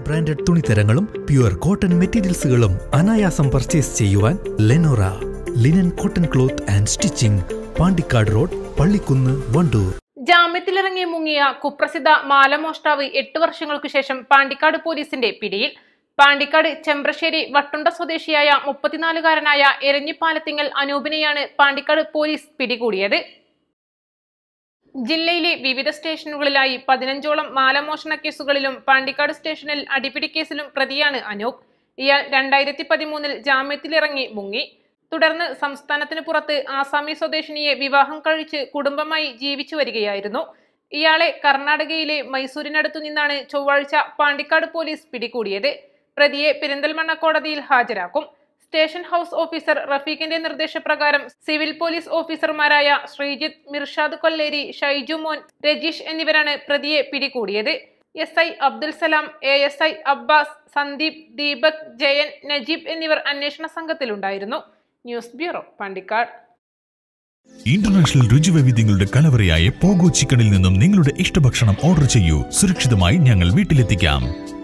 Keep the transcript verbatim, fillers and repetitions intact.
Branded തുണിത്തരങ്ങളും pure cotton മെറ്റീരിയൽസുകളും അനായാസം പർച്ചേസ് ചെയ്യുവാൻ Lenora linen cotton cloth and stitching, Pandikkad road, Pallikkunnu, Wandoor. ജാമ്യത്തിലിറങ്ങി മുങ്ങിയ കുപ്രസിദ്ധ മാലമോഷ്ടാവ് എട്ട് വർഷങ്ങൾക്കു ശേഷം പാണ്ടിക്കാട് പോലീസിന്റെ പിടിയിൽ. പാണ്ടിക്കാട് ചെമ്പ്രശ്ശേരി വട്ടുണ്ട സ്വദേശിയായ മുപ്പത്തിനാലുകാരനായ എരഞ്ഞിപ്പാലത്തിങ്ങൽ അനൂപിനെയാണ് പാണ്ടിക്കാട് പോലീസ് പിടികൂടിയത്. ജില്ലയിലെ വിവിധ സ്റ്റേഷനുകളിലായി പതിനഞ്ചോളം മാലമോഷണ കേസുകളിലും പാണ്ടിക്കാട് സ്റ്റേഷനിൽ അടിപിടി കേസിലും പ്രതിയാണ് അനൂപ്. ഇയാൾ രണ്ടായിരത്തി പതിമൂന്നിൽ ജാമ്യത്തിലിറങ്ങി മുങ്ങി. തുടർന്ന് സംസ്ഥാനത്തിന് പുറത്ത് ആസാമി സ്വദേശിനിയെ വിവാഹം കഴിച്ച് കുടുംബമായി ജീവിച്ചു വരികയായിരുന്നു. ഇയാളെ കർണാടകയിലെ മൈസൂരിനടുത്തു നിന്നാണ് ചൊവ്വാഴ്ച പാണ്ടിക്കാട് പോലീസ് പിടികൂടിയത്. പ്രതിയെ പെരിന്തൽമണ്ണ കോടതിയിൽ ഹാജരാക്കും. സ്റ്റേഷൻ ഹൌസ് ഓഫീസർ റഫീഖിന്റെ നിർദ്ദേശപ്രകാരം സിവിൽ പോലീസ് ഓഫീസർമാരായ ശ്രീജിത്ത്, മിർഷാദ് കൊല്ലേരി, ഷൈജു മോൻ, രജീഷ് എന്നിവരാണ് പ്രതിയെ പിടികൂടിയത്. S I Abdul Salam, A S I Abbas, Sandeep, Deepak, Jayan, Najeeb എന്നിവർ അന്വേഷണ സംഘത്തിലുണ്ടായിരുന്നു. News bureau, Pandikkad. ഇന്റർനാഷണൽ രുചിവൈവിധ്യങ്ങളുടെ കലവറയായ പോഗോ ചിക്കനിൽ നിന്നും നിങ്ങളുടെ ഇഷ്ടഭക്ഷണം ഓർഡർ ചെയ്യൂ. സുരക്ഷിതമായി ഞങ്ങൾ വീട്ടിലെത്തിക്കാം.